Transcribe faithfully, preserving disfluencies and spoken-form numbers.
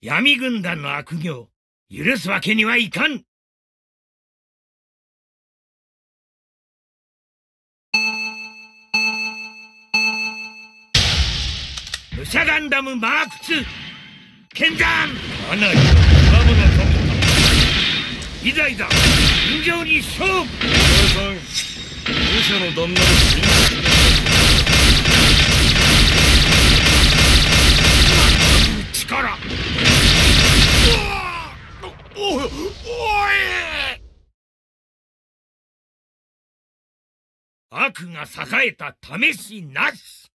闇軍団の悪行、許すわけにはいかん。武者ガンダムマークツー、剣山。かなりの上物といざいざ尋常に勝負。お前さん、武者の旦那の親戚だ。力。おおおい。悪が栄えた試しなし。